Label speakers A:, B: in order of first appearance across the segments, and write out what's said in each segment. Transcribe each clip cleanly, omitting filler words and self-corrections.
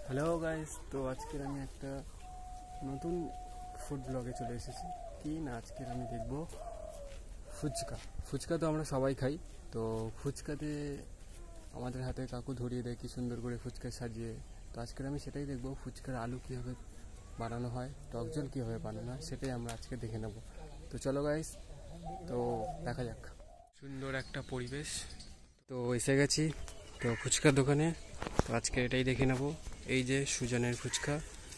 A: Hello guys, তো আজকের আমি একটা নতুন ফুড ব্লগে চলে এসেছি। কি না, আজকের আমি দেখব ফুচকা। ফুচকা তো আমরা সবাই খাই, তো ফুচকাতে আমাদের হাতে কাকু ধরিয়ে দেয় কি সুন্দর করে ফুচকা সাজিয়ে। তো আজকের আমি সেটাই দেখব, ফুচকার আলু কীভাবে বানানো হয়, টক জল কীভাবে বানানো হয়, সেটাই আমরা আজকে দেখে নেব। তো চলো গাইস, তো দেখা যাক। সুন্দর একটা পরিবেশ, তো এসে গেছি তো ফুচকার দোকানে। তো আজকে এটাই দেখে নেব। এই যে সুজনের ফুচকা,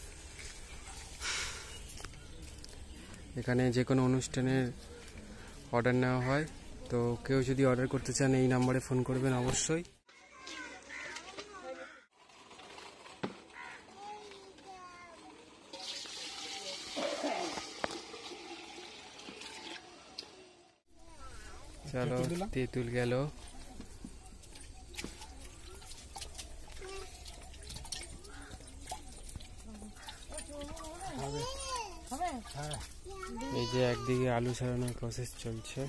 A: এখানে যে কোনো অনুষ্ঠানের অর্ডার নেওয়া হয়। তো কেউ যদি অর্ডার করতে চান এই নম্বরে ফোন করবেন অবশ্যই। চলো, তেঁতুল গেল। এই যে একদিকে আলু ছাড়ানোর প্রসেস চলছে।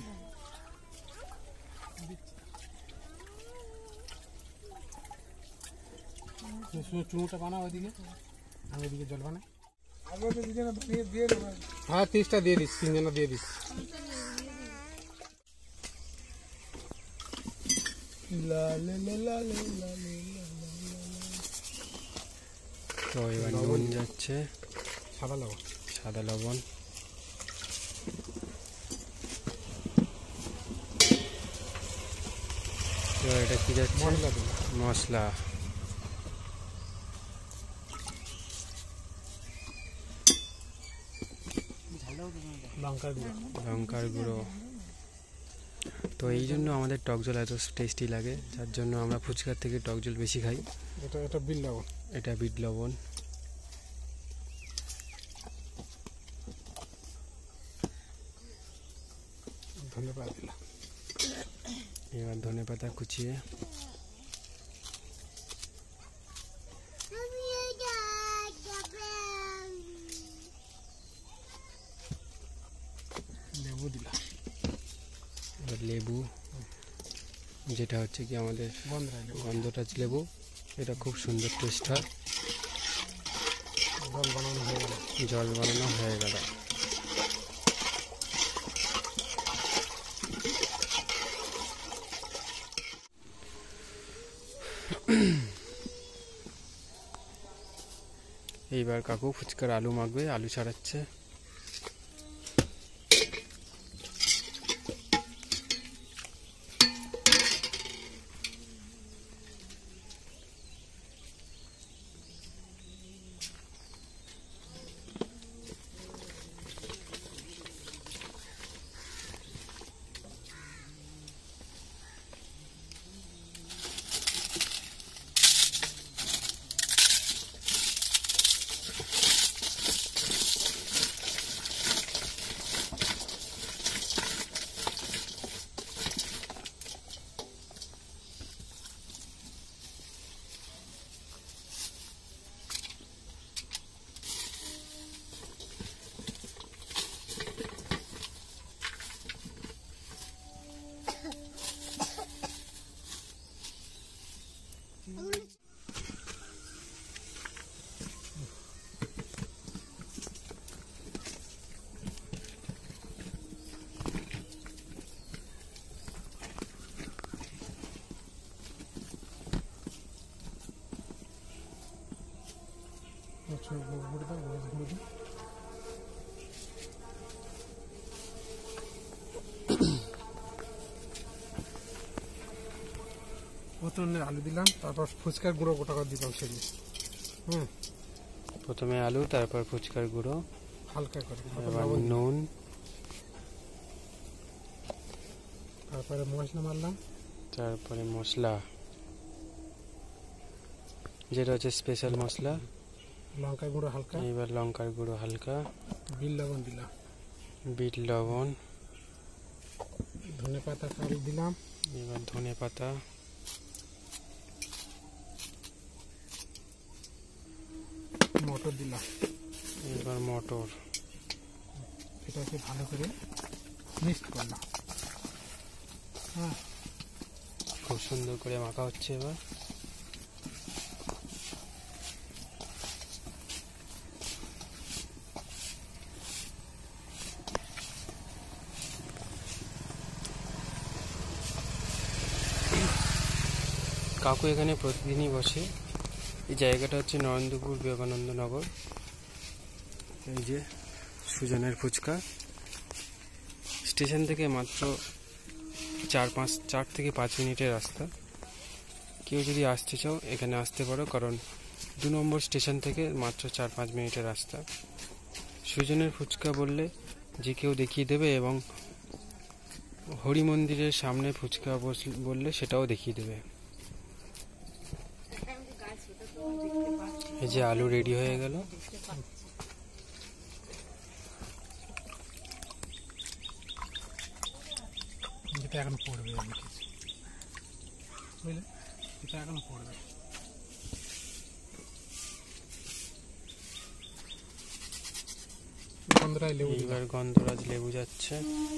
B: চুমুটা বানাও ওইদিকে, আমি ওইদিকে জল বানাই। হ্যাঁ 30টা দিয়ে দিস, 3 জনা দিয়ে দিস।
A: তো এবার নুন যাচ্ছে,
B: সাদা লবণ।
A: সাদা লবণ, এবার এটা কি যাচ্ছে? মশলা। লঙ্কার গুঁড়ো। তো এই জন্য আমাদের টক জল এত টেস্টি লাগে, যার জন্য আমরা ফুচকার থেকে টক জল বেশি খাই।
B: এটা বিট লবণ।
A: এটা বিট লবণ।
B: ধন্যবাদ দিলাম।
A: এবার ধনে পাতা কুচিয়ে।
B: লেবু দিলাম।
A: এবার লেবু, যেটা হচ্ছে কি আমাদের গন্ধরাজ লেবু, এটা খুব সুন্দর টেস্ট হয়।
B: জল বানানো হয়ে গেল।
A: জল বানানো হয়ে গেল। এইবার কাকু ফুচকার আলু মাখবে, আলু ছাড়াচ্ছে।
B: প্রথমে আলু দিলাম, তারপর ফুচকার গুঁড়ো গোটা করে দিলাম সেগুলো।
A: প্রথমে আলু, তারপর ফুচকার গুঁড়ো,
B: হালকা করে,
A: এবার নুন,
B: তারপরে মশলা মারলাম,
A: তারপরে মশলা, যেটা হচ্ছে স্পেশাল মশলা।
B: লঙ্কার গুঁড়ো হালকা,
A: এবার লঙ্কার গুঁড়ো হালকা,
B: বিট লবণ দিলাম,
A: বিট লবণ,
B: ধনে পাতা কাল দিলাম,
A: এবার ধনে পাতা,
B: মটর দিলাম,
A: এবার মটর।
B: এটাকে ভালো করে মিক্সড করলাম। হ্যাঁ,
A: খুব সুন্দর করে মাখা হচ্ছে। এবার কাকু এখানে প্রতিদিনই বসে। এই জায়গাটা হচ্ছে নরেন্দ্রপুর বিবেকানন্দ নগর। এই যে সুজনের ফুচকা, স্টেশন থেকে মাত্র 4 থেকে 5 মিনিটের রাস্তা। কেউ যদি আসতে চাও এখানে আসতে পারো, কারণ 2 নম্বর স্টেশন থেকে মাত্র 4-5 মিনিটের রাস্তা। সুজনের ফুচকা বললে যে কেউ দেখিয়ে দেবে, এবং হরি মন্দিরের সামনে ফুচকা বললে সেটাও দেখিয়ে দেবে। এই যে আলু রেডি হয়ে গেল।
B: যেটা এখন পড়বে আমি কিছু বুঝলে, এটা এখন পড়বে। গন্ধরাজ লেবু,
A: এবার গন্ধরাজ লেবু যাচ্ছে,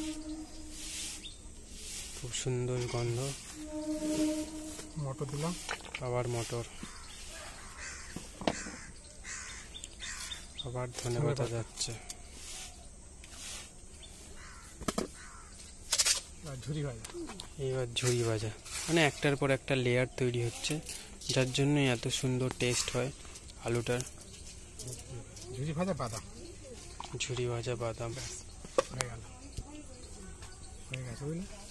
A: খুব সুন্দর গন্ধ।
B: মটর দিলাম,
A: আবার মটর, আবার ধনেপাতা যাচ্ছে।
B: ঝুরি ভাজা,
A: এইবার ঝুরি ভাজা, মানে একটার পর একটা লেয়ার তৈরি হচ্ছে, যার জন্য এত সুন্দর টেস্ট হয় আলুটার।
B: ঝুরি ভাজা বাদাম,
A: ঝুরি ভাজা বাদাম
B: হয়ে গেল, হয়ে গেছে বুঝলে।